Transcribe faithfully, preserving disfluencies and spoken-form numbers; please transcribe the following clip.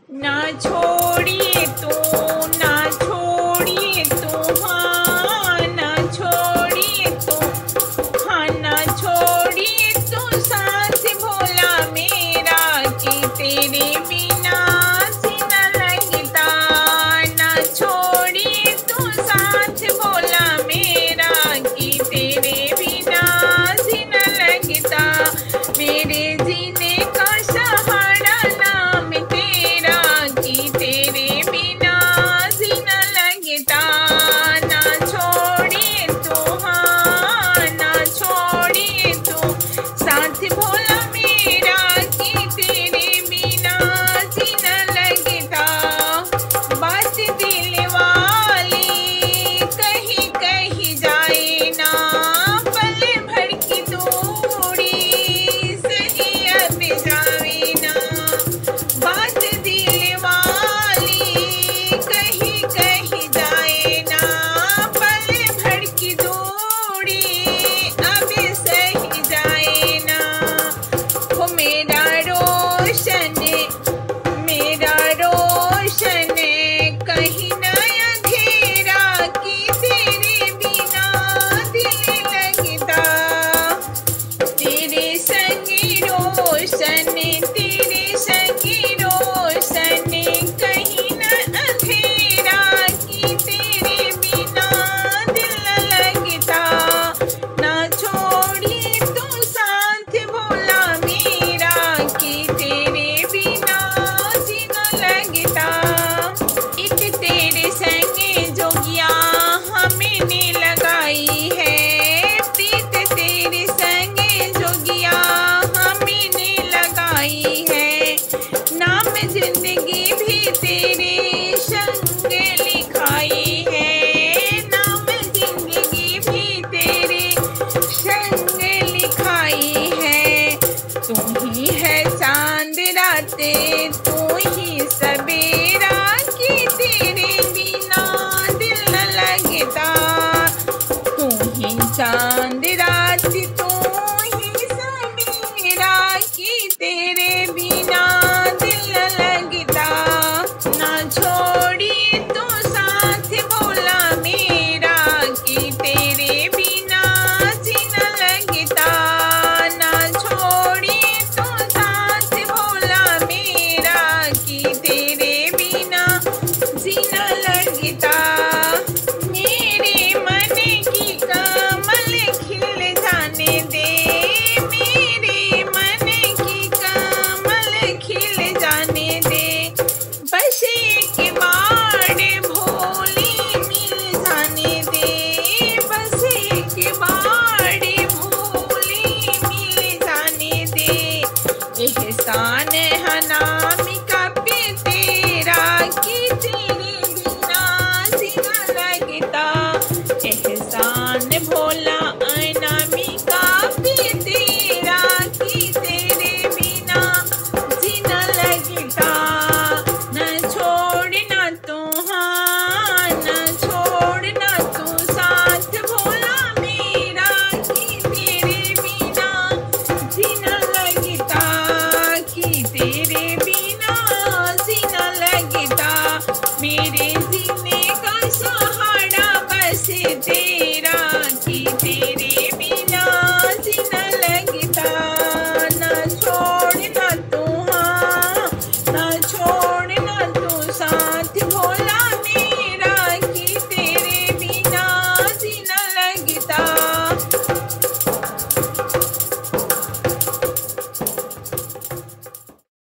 ना छोड़िए तू, ना छोड़िए तू, हाँ ना छोड़िए तू, हाँ ना छोड़िए तू साथ भोला मेरा कि तेरे बिना जीना लगता। ना छोड़िए तू साथ भोला मेरा कि तेरे बिना जीना लगता। मेरे जीने का सहारा नाम तेरा कि तेरे बिना जीना लगता। ना छोड़िए तू, हाँ ना छोड़िए तू साथ भोला मेरा कि तेरे बिना जीना लगता। बात दिल वाली कहीं कहीं जाए ना, पल भर की दूरी सही अब जावे ना। बात दिल वाली कहीं कहीं जाए ना, पल भर की दूरी अब सही जाए ना। हो मेरा रोशन, मेरा रोशन कहीं ना अंधेरा कि तेरे बिना दिल लगता। तेरे संग रोशन, तेरे संग रोशन कहीं ना अंधेरा कि तेरे बिना दिल लगता। ना छोड़िए तू साथ भोला मेरा कि तेरे बिना जीना लगता। इत तेरे संग जोगिया हमने लगाई है, प्रीत तेरे संग जोगिया हमने लगाई है। नाम जिंदगी भी तेरे संग लिखाई है, नाम जिंदगी भी तेरे संग लिखाई है। तू ही है चांद रात